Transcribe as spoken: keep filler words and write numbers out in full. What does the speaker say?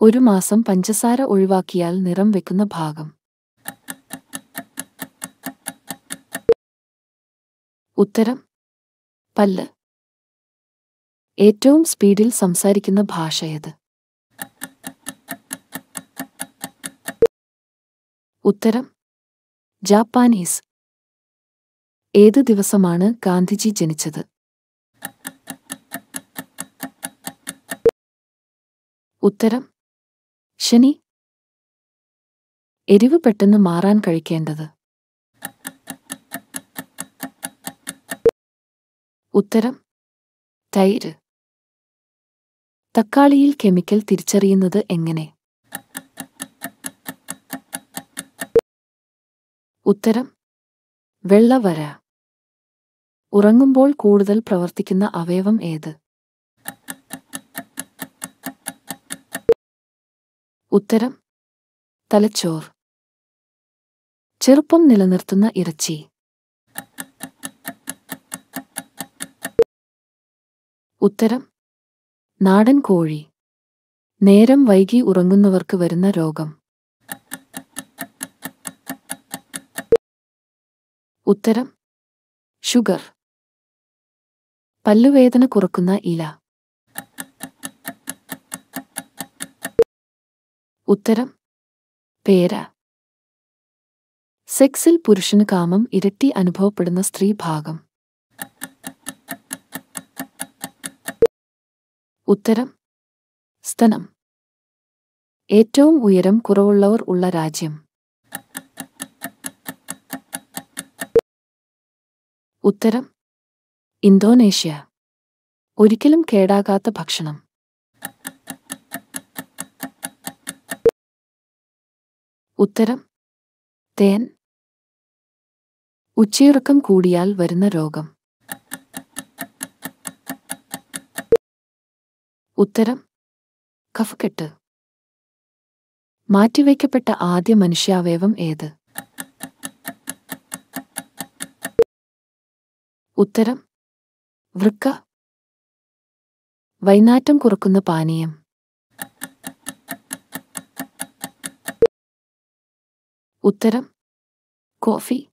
ഒരു മാസം പഞ്ചസാര ഒഴിവാക്കിയാൽ നിറം വെക്കുന്ന ഭാഗം. ഉത്തരം പല്ല്. ഏറ്റവും സ്പീഡിൽ സംസാരിക്കുന്ന ഭാഷ ഏത്? ഉത്തരം ജാപ്പാനീസ്. ഏത് ദിവസമാണ് ഗാന്ധിജി ജനിച്ചത്? ഉത്തരം ശനി. എരിവ് പെട്ടെന്ന് മാറാൻ കഴിക്കേണ്ടത്? ഉത്തരം തൈര്. തക്കാളിയിൽ കെമിക്കൽ തിരിച്ചറിയുന്നത് എങ്ങനെ? ഉത്തരം വെള്ള വര. ഉറങ്ങുമ്പോൾ കൂടുതൽ പ്രവർത്തിക്കുന്ന അവയവം ഏത്? ഉത്തരം തലച്ചോർ. ചെറുപ്പം നിലനിർത്തുന്ന ഇറച്ചി? ഉത്തരം നാടൻ കോഴി. നേരം വൈകി ഉറങ്ങുന്നവർക്ക് വരുന്ന രോഗം? ഉത്തരം ഷുഗർ. പല്ലുവേദന കുറക്കുന്ന ഇല? ഉത്തരം പേര. സെക്സിൽ പുരുഷന് കാമം ഇരട്ടി അനുഭവപ്പെടുന്ന സ്ത്രീഭാഗം? ഉത്തരം സ്തനം. ഏറ്റവും ഉയരം കുറവുള്ളവർ ഉള്ള രാജ്യം? ഉത്തരം ഇന്തോനേഷ്യ. ഒരിക്കലും കേടാകാത്ത ഭക്ഷണം? ഉത്തരം തേൻ. ഉച്ചയുറക്കം കൂടിയാൽ വരുന്ന രോഗം? ഉത്തരം കഫക്കെട്ട്. മാറ്റിവയ്ക്കപ്പെട്ട ആദ്യ മനുഷ്യാവയവം ഏത്? ഉത്തരം വൃക്ക. വൈനാറ്റം കുറക്കുന്ന പാനീയം? ഉത്തരം കോഫി.